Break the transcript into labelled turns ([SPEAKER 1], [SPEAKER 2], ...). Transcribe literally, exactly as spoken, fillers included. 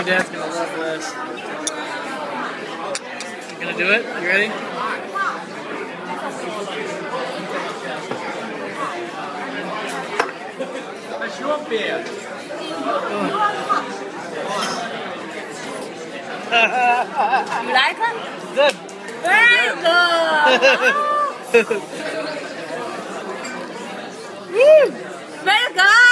[SPEAKER 1] Your dad's gonna love this. You gonna do it? You ready?
[SPEAKER 2] That's your beer.
[SPEAKER 3] You like it?
[SPEAKER 1] Good.
[SPEAKER 3] Very good. Woo! Very good.